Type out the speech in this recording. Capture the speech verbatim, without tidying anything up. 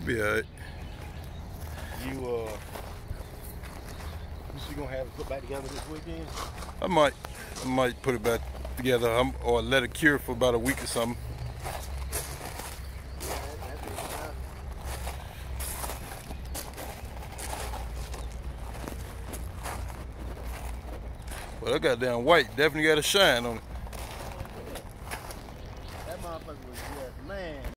Be alright. You uh, you gonna have it put back together this weekend? I might, I might put it back together, um, or let it cure for about a week or something. But that goddamn white definitely got a shine on it.